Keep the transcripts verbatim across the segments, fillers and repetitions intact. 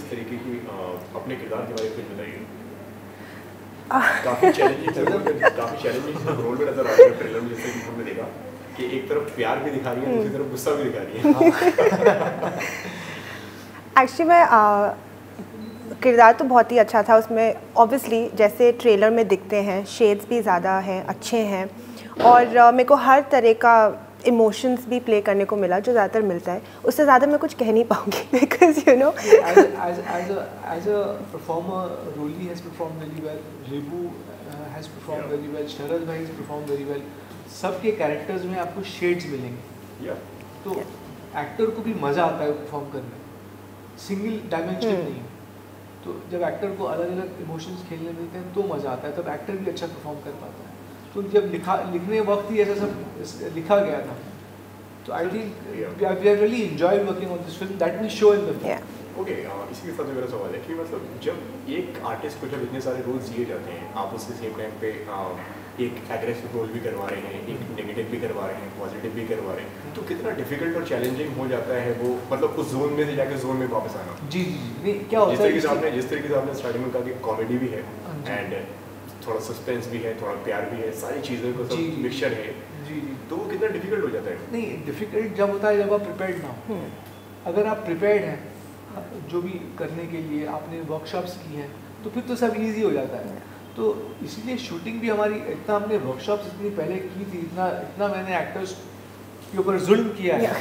इस तरीके की अपने किरदार के बारे में कुछ बताइए। काफ़ी चैलेंजिंग काफ़ी चैलेंजिंग रोल में नजर आ रही है ट्रेलर में, जैसे कि हमने देखा कि एक तरफ प्यार भी दिखा रही है, दूसरी तरफ गुस्सा भी दिखा रही है। एक्चुअली मैं किरदार तो बहुत ही अच्छा था उसमें, ऑब्वियसली जैसे ट्रेलर में दिखते हैं, शेड्स भी ज़्यादा हैं, अच्छे हैं, और uh, मेरे को हर तरह का इमोशंस भी प्ले करने को मिला जो ज़्यादातर मिलता है। उससे ज़्यादा मैं कुछ कह नहीं पाऊँगी because you know as a, as, as a as a performer, Rolly has performed very well, Rebu uh, has performed yeah. very well, Sharad bhai has performed very well. सबके कैरेक्टर्स में आपको शेड्स मिलेंगे yeah. तो actor yeah. को भी मज़ा आता है परफॉर्म करने, सिंगल डायमेंशन hmm. नहीं। तो जब एक्टर को अलग अलग इमोशंस खेलने मिलते हैं तो मज़ा आता है, तब एक्टर भी अच्छा परफॉर्म कर पाता है। तो जब लिखा लिखने वक्त ही ऐसा सब लिखा गया था, तो I think we are really enjoyed working on this film, that will show in the film. Okay, इसी के साथ मेरा सवाल है कि मतलब जब एक आर्टिस्ट को जब इतने सारे रोल्स दिए जाते हैं, आप उसके सेम टाइम पे एक एग्रेसिव रोल भी करवा रहे हैं, एक नेगेटिव भी करवा रहे हैं, पॉजिटिव भी करवा रहे हैं, तो कितना डिफिकल्ट और चैलेंजिंग हो जाता है वो, मतलब उस जोन में से जाकर जोन में वापस आना। जी जी जी, क्या होता है, जिस तरीके से आपने जिस तरीके से आपने स्टार्टिंग में कहा कि कॉमेडी भी है एंड थोड़ा सस्पेंस भी है, थोड़ा प्यार भी है, सारी चीज़ों को सब मिक्सचर है, जी जी, तो वो कितना डिफिकल्ट हो जाता है। नहीं, डिफिकल्ट जब होता है जब आप प्रिपेयर्ड ना हो। अगर आप प्रिपेयर्ड हैं जो भी करने के लिए, आपने वर्कशॉप्स की हैं, तो फिर तो सब इजी हो जाता है। तो इसलिए शूटिंग भी हमारी, इतना हमने वर्कशॉप्स इतनी पहले की थी, इतना इतना मैंने एक्टर्स के ऊपर जुल्म किया है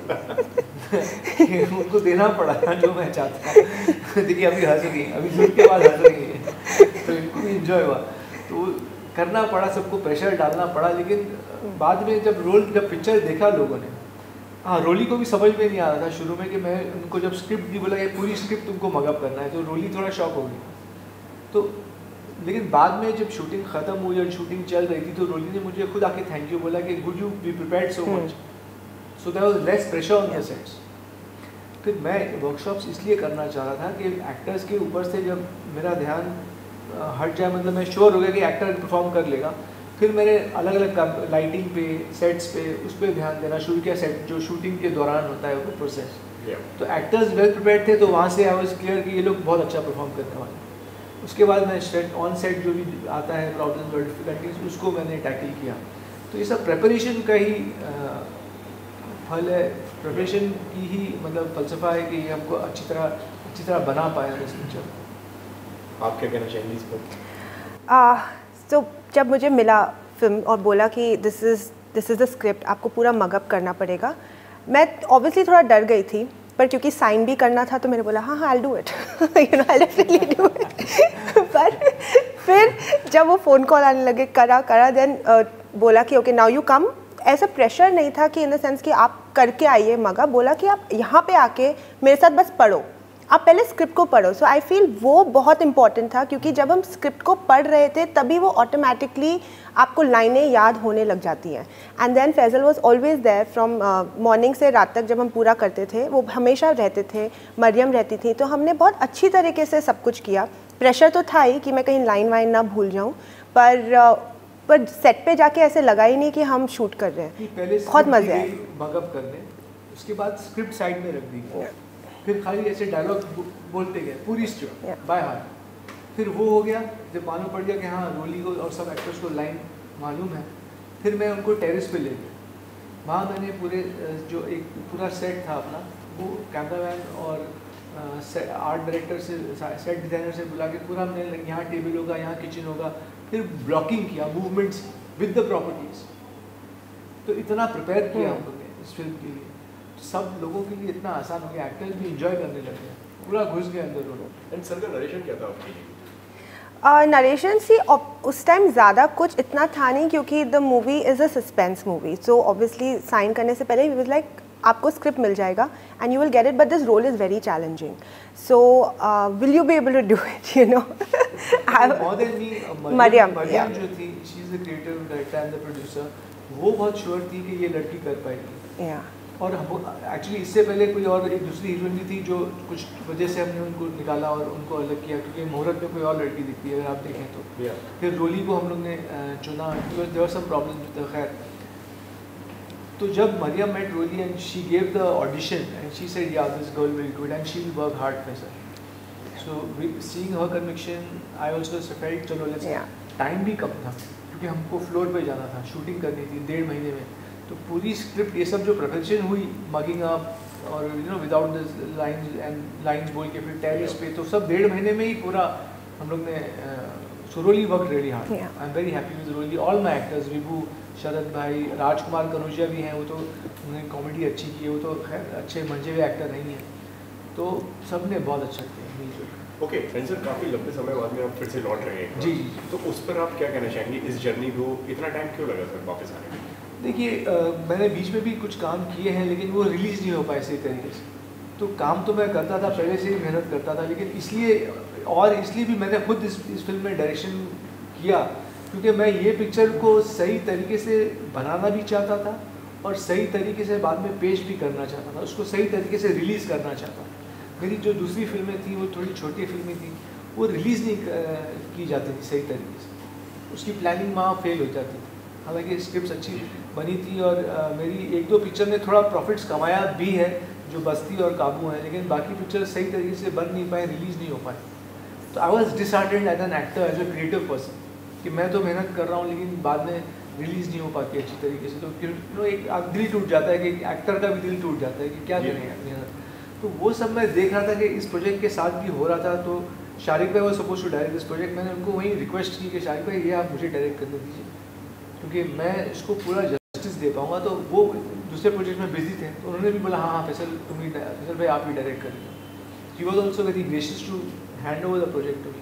कि उनको देना पड़ा जो मैं चाहता था। देखिए अभी हंस रही है, अभी जुल्म के बाद हंस रही है, तो इनको भी इंजॉय हुआ, तो करना पड़ा, सबको प्रेशर डालना पड़ा। लेकिन बाद में जब रोल जब पिक्चर देखा लोगों ने, हाँ, रोली को भी समझ में नहीं आ रहा था शुरू में कि मैं उनको जब स्क्रिप्ट दी, बोला ये पूरी स्क्रिप्ट तुमको मगअप करना है, तो रोली थोड़ा शॉक हो गई। तो लेकिन बाद में जब शूटिंग ख़त्म हुई और शूटिंग चल रही थी, तो रोली ने मुझे खुद आके थैंक यू बोला कि good you be prepared so much, so there was less pressure on the sets. फिर मैं वर्कशॉप्स इसलिए करना चाह रहा था कि एक्टर्स के ऊपर से जब मेरा ध्यान हट जाए, मतलब मैं श्योर हो गया कि एक्टर परफॉर्म कर लेगा, फिर मैंने अलग अलग लाइटिंग पे, सेट्स पे, उस पर ध्यान देना शुरू किया, सेट जो शूटिंग के दौरान होता है वो प्रोसेस। yeah. तो एक्टर्स वेल प्रिपेयर्ड थे, तो वहाँ से आई वाज क्लियर कि ये लोग बहुत अच्छा परफॉर्म करने वाले हैं। उसके बाद मैं सेट ऑन सेट जो भी आता है प्रॉब्लम्स और डिफिकल्टीज, उसको मैंने टैकल किया। तो ये सब प्रिपरेशन का ही फल है, प्रिपरेशन की ही मतलब फलसफा है कि हमको अच्छी तरह अच्छी तरह बना पाया इस पिक्चर। आप क्या कहना चाहेंगे इस पर? तो जब मुझे मिला फिल्म और बोला कि this is this is the script, आपको पूरा मगअप करना पड़ेगा, मैं ऑब्वियसली थोड़ा डर गई थी, पर क्योंकि साइन भी करना था तो मैंने बोला हाँ हाँ I will do it, you know I definitely do it. पर फिर जब वो फ़ोन कॉल आने लगे, करा करा देन uh, बोला कि ओके नाउ यू कम। ऐसा प्रेशर नहीं था कि इन द सेंस कि आप करके आइए मगअप, बोला कि आप यहाँ पे आके मेरे साथ बस पढ़ो, आप पहले स्क्रिप्ट को पढ़ो। सो आई फील वो बहुत इंपॉर्टेंट था, क्योंकि जब हम स्क्रिप्ट को पढ़ रहे थे तभी वो ऑटोमेटिकली आपको लाइनें याद होने लग जाती हैं। And then Faisal was always there from morning से रात तक, जब हम पूरा करते थे वो हमेशा रहते थे, मरियम रहती थी, तो हमने बहुत अच्छी तरीके से सब कुछ किया। प्रेशर तो था ही कि मैं कहीं लाइन वाइन ना भूल जाऊँ, पर uh, पर सेट पे जाके ऐसे लगा ही नहीं कि हम शूट कर रहे हैं। पहले बहुत मज़े आए मगअप करने, उसके बाद स्क्रिप्ट साइड में रख दी, फिर खाली ऐसे डायलॉग बोलते गए पूरी स्क्रिप्ट बाय हार्ट। फिर वो हो गया, जब मालूम पड़ गया कि हाँ रोली को और सब एक्टर्स को लाइन मालूम है, फिर मैं उनको टेरेस पे ले गया। वहाँ मैंने पूरे जो एक पूरा सेट था अपना, वो कैमरामैन और आर्ट डायरेक्टर से, सेट डिज़ाइनर से बुला के पूरा हमने यहाँ टेबल होगा, यहाँ किचन होगा, फिर ब्लॉकिंग किया मूवमेंट्स विद द प्रॉपर्टीज़। तो इतना प्रिपेयर किया हम लोगों ने इस फिल्म के लिए, सब लोगों के लिए इतना आसान हो गया, एक्टर्स भी इंजॉय करने लगे, पूरा घुस गए अंदर रोल। एंड सर का नरेशन क्या था आपके लिए? नरेशन सी उस टाइम ज़्यादा कुछ इतना था नहीं, क्योंकि the movie is a suspense movie, so obviously sign करने से पहले वी वाज लाइक आपको स्क्रिप्ट मिल जाएगा and you will get it, but this role is very challenging, so will you be able to do it, you know. More than me, Mariam Mariam जो थी, she is the creative director and the producer, वो बहुत sure थी कि ये लड़की कर पाएगी। yeah. और हम एक्चुअली इससे पहले कोई और एक दूसरी हीरोइन भी थी जो कुछ वजह से हमने उनको निकाला और उनको अलग किया, क्योंकि मुहूर्त में कोई और लड़की दिखती है अगर आप देखें तो। yeah. फिर रोली को हम लोग ने चुना, because there were some problems with खैर। तो जब Mariam met Roli and she gave the audition and she said yeah this girl will do it and she will work hard for sir, so seeing her conviction I also felt चलो let's, time भी कम था क्योंकि हमको floor पे जाना था, shooting करनी थी डेढ़ महीने में, तो पूरी स्क्रिप्ट ये सब जो प्रिपरेशन हुई मगिंग अप और you know without the lines and lines बोल के फिर टेरिस पे, तो सब डेढ़ महीने में ही पूरा हम लोग ने so Roli work really hard. I am very happy with Roli, all my actors, Vibhu, Sharad भाई, राजकुमार कनौजिया भी हैं, वो तो उन्होंने कॉमेडी अच्छी की है, वो तो खैर अच्छे मंजे हुए एक्टर नहीं हैं, तो सब ने बहुत अच्छा किया मिलजुल। ओके फ्रेंड सर, काफ़ी लंबे समय बाद में आप फिर से लौट रहे हैं। जी जी जी। तो उस पर आप क्या कहना चाहेंगे, इस जर्नी को इतना टाइम क्यों लगा सर वापस आने में? देखिए मैंने बीच में भी कुछ काम किए हैं लेकिन वो रिलीज़ नहीं हो पाए सही तरीके से, तो काम तो मैं करता था पहले से ही, मेहनत करता था, लेकिन इसलिए और इसलिए भी मैंने खुद इस इस फिल्म में डायरेक्शन किया क्योंकि मैं ये पिक्चर को सही तरीके से बनाना भी चाहता था और सही तरीके से बाद में पेश भी करना चाहता था, उसको सही तरीके से रिलीज़ करना चाहता था। मेरी जो दूसरी फिल्में थी वो थोड़ी छोटी फिल्में थी, वो रिलीज़ नहीं की जाती थी सही तरीके से, उसकी प्लानिंग वहाँ फेल हो जाती थी। हालांकि स्क्रिप्ट अच्छी बनी थी और आ, मेरी एक दो पिक्चर ने थोड़ा प्रॉफिट्स कमाया भी है, जो बस्ती और काबू है, लेकिन बाकी पिक्चर सही तरीके से बन नहीं पाए, रिलीज़ नहीं हो पाए। तो I was disheartened as an actor, as a creative person, कि मैं तो मेहनत कर रहा हूँ लेकिन बाद में रिलीज़ नहीं हो पाती अच्छी तरीके से, तो फिर नो एक दिल टूट जाता है कि एक्टर का भी दिल टूट जाता है कि क्या करें मेहनत। तो वो सब मैं देख रहा था कि इस प्रोजेक्ट के साथ भी हो रहा था, तो शारिक भाई वो suppose to direct this project, मैंने उनको वहीं रिक्वेस्ट की कि शारिक भाई ये आप मुझे डायरेक्ट करने दीजिए क्योंकि मैं इसको पूरा जस्टिस दे पाऊँगा। तो वो दूसरे प्रोजेक्ट में बिजी थे, तो उन्होंने भी बोला हाँ हाँ फैसल तुम ही, फैसल भाई आप ही डायरेक्ट करिए। He was also very gracious to hand over the project to me.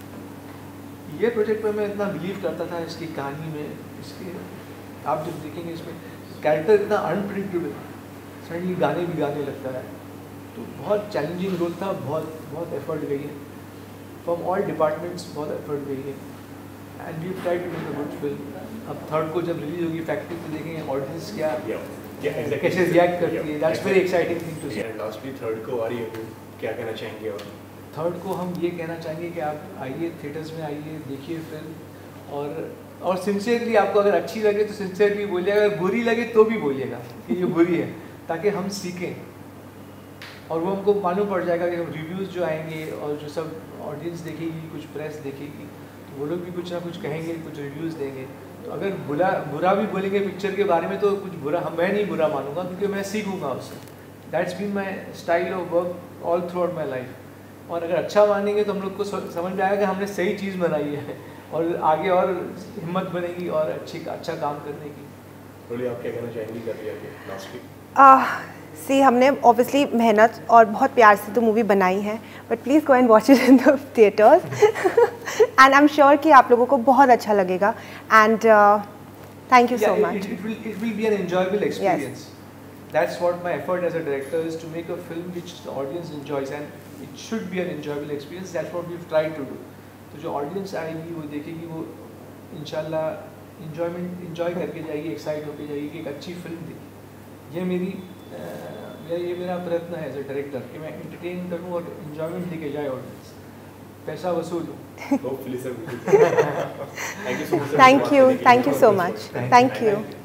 ये प्रोजेक्ट में मैं इतना बिलीव करता था इसकी कहानी में, इसके आप जब देखेंगे इसमें कैरेक्टर इतना अनप्रिडिक्टेबल, सडनली गाने भी गाने लगता है, तो बहुत चैलेंजिंग रोल था, बहुत बहुत एफर्ट गई है फ्रॉम ऑल डिपार्टमेंट्स, बहुत एफर्ट गई है and we try to make a good film. अब थर्ड को जब रिलीज होगी फैक्ट्री तो देखेंगे ऑडियंस क्या कैसे रिएक्ट करती है, that's very exciting thing to see. And lastly third को आ रही है, क्या कहना चाहेंगे? और थर्ड को हम ये कहना चाहेंगे कि आप आइए थिएटर्स में, आइए देखिए फिल्म, और और सिंसियरली आपको अगर अच्छी लगे तो सिंसियरली बोलिएगा, अगर बुरी लगे तो भी बोलिएगा कि ये बुरी है, ताकि हम सीखें और वो हमको मालूम पड़ जाएगा कि रिव्यूज़ जो आएंगे और जो सब ऑडियंस देखेगी, कुछ प्रेस देखेगी, तो वो लोग भी कुछ ना कुछ कहेंगे, कुछ रिव्यूज़ देंगे। तो अगर बुरा बुरा भी बोलेंगे पिक्चर के बारे में तो कुछ बुरा हम मैं नहीं बुरा मानूंगा क्योंकि मैं सीखूंगा उससे। That's been my style of work all throughout my life. और अगर अच्छा मानेंगे तो हम लोग को समझ में आएगा कि हमने सही चीज़ बनाई है और आगे और हिम्मत बनेगी और अच्छी अच्छा काम करने की। बोलिए आप क्या कहना चाहेंगी कर दिया लास्ट सी हमने ऑब्वियसली मेहनत और बहुत प्यार से तो मूवी बनाई है, but please go and watch it in the theatres and I am sure कि आप लोगों को बहुत अच्छा लगेगा and thank you so much. It will it will be an enjoyable experience. Yes. That's what my effort as a director is, to make a film which the audience enjoys, and it should be an enjoyable experience. That's what we've tried to do. तो जो audience आएगी वो देखेगी, वो इंशाल्लाह enjoyment enjoy करके जाएगी, excite होके जाएगी कि एक अच्छी फिल्म देखी। ये मेरी मेरा ये मेरा प्रयत्न है एज अ डायरेक्टर कि मैं एंटरटेन करूँ और इन्जॉयमेंट लेके जाए ऑडियंस, पैसा वसूल हूँ। Hopefully sir. Thank you so much. Thank you, thank you so much. Thank you.